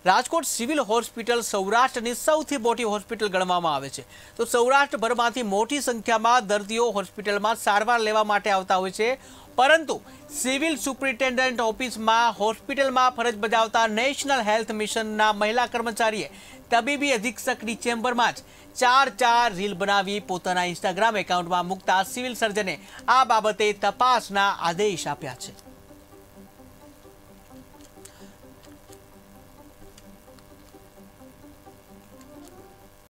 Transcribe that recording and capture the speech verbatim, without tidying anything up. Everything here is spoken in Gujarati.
રાજકોટ સિવિલ હોસ્પિટલ સૌરાષ્ટ્રની સૌથી મોટી હોસ્પિટલ ગણવામાં આવે છે। તો સૌરાષ્ટ્રભરમાંથી મોટી સંખ્યામાં દર્દીઓ હોસ્પિટલમાં સારવાર લેવા માટે આવતા હોય છે, પરંતુ સિવિલ સુપ્રિન્ટેન્ડન્ટ ઓફિસમાં હોસ્પિટલમાં ફરજ બજાવતા નેશનલ હેલ્થ મિશનના મહિલા કર્મચારીએ તબીબી અધિક્ષકની ચેમ્બરમાં જ ચાર ચાર રીલ બનાવી પોતાના ઇન્સ્ટાગ્રામ એકાઉન્ટમાં મૂકતા સિવિલ સર્જને આ બાબતે તપાસના આદેશ આપ્યા છે।